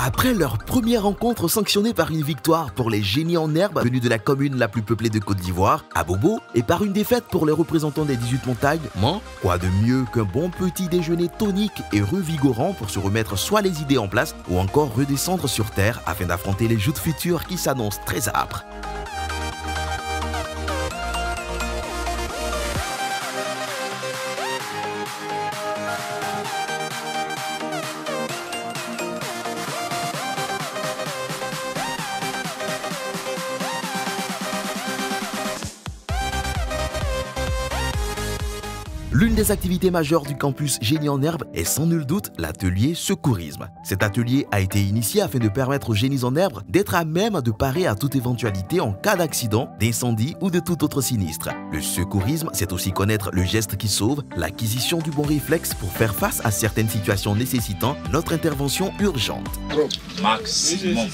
Après leur première rencontre sanctionnée par une victoire pour les génies en herbe venus de la commune la plus peuplée de Côte d'Ivoire, à Bobo, et par une défaite pour les représentants des 18 montagnes, quoi de mieux qu'un bon petit déjeuner tonique et revigorant pour se remettre soit les idées en place ou encore redescendre sur terre afin d'affronter les joutes futures qui s'annoncent très âpres. L'une des activités majeures du campus Génie en herbe est sans nul doute l'atelier secourisme. Cet atelier a été initié afin de permettre aux génies en herbe d'être à même de parer à toute éventualité en cas d'accident, d'incendie ou de tout autre sinistre. Le secourisme, c'est aussi connaître le geste qui sauve, l'acquisition du bon réflexe pour faire face à certaines situations nécessitant notre intervention urgente. Maximum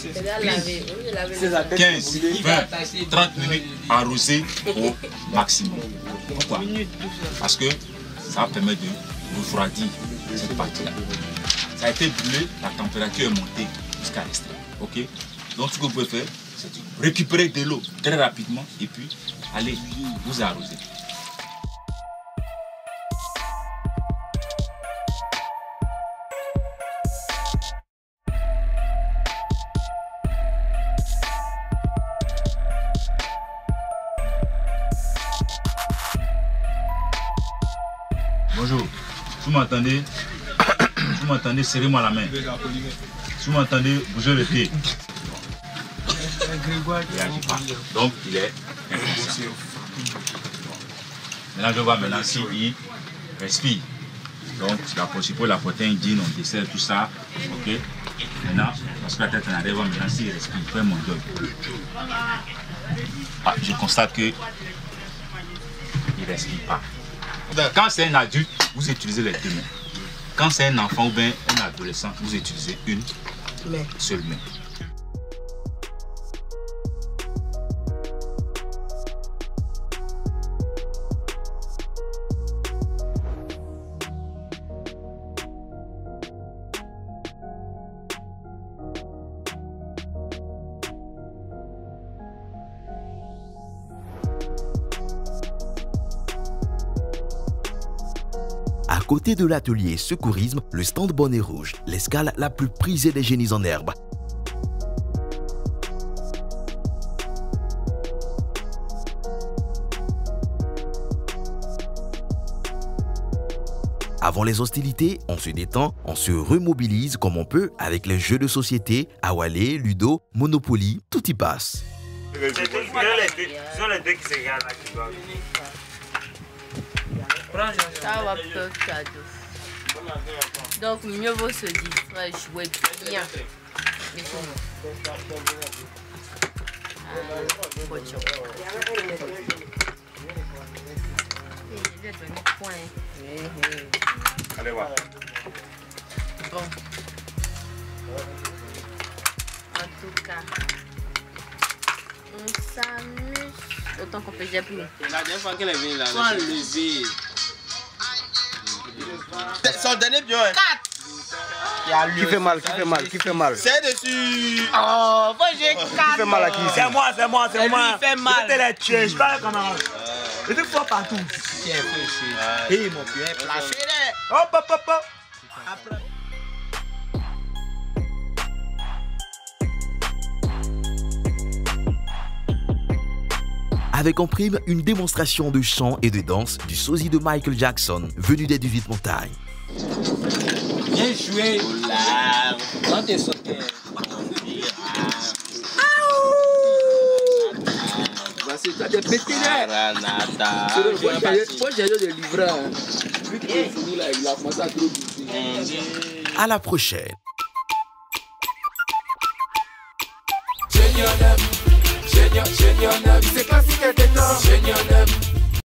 15, 20, 30 minutes arrosé au maximum. Pourquoi? Parce que ça permet de refroidir cette partie-là. Ça a été brûlé, la température est montée jusqu'à l'extrême. Ok? Donc ce que vous pouvez faire, c'est de récupérer de l'eau très rapidement et puis allez vous arroser. Bonjour, si vous m'entendez, serrez-moi la main. Si vous m'entendez, bougez le pied. Donc il est inconscient. Maintenant je vois maintenant s'il respire. Donc c'est la possible la protéine digne, on dessert tout ça. Ok. Maintenant, parce que la tête en arrière, maintenant s'il respire, fais mon job. Ah, je constate que il ne respire pas. Quand c'est un adulte, vous utilisez les deux mains. Quand c'est un enfant ou bien un adolescent, vous utilisez une seule main. À côté de l'atelier secourisme, le stand bonnet rouge, l'escale la plus prisée des génies en herbe. Avant les hostilités, on se détend, on se remobilise comme on peut avec les jeux de société, Awalé, Ludo, Monopoly, tout y passe. Ça va peu cadeau. Donc mieux vaut se distraire, jouer bien. Allez voir. Bon. En tout cas, on s'amuse autant qu'on peut déjà plus. La dernière fois qu'elle est venue là, elle lever. Son dernier pion. 4. Qui fait mal, qui fait mal, qui fait mal. C'est dessus. Oh, moi j'ai 4. Qui fait mal à qui? C'est moi. Elle lui fait mal. Je te les tuer, je parle comme un. Et tu fois partout. Tiens, fais ici. Mon pion est placé là. Hop, hop, hop, hop. Après. Avec en prime une démonstration de chant et de danse du sosie de Michael Jackson, venu des 18 montagnes. Bien joué. Oula, quand t'es sauté. Voici, tu as des petits nerfs. Moi j'ai eu des livreurs. Vu qu'il est fini là, il a commencé à trop bouffer. À la prochaine. C'est classique et détente.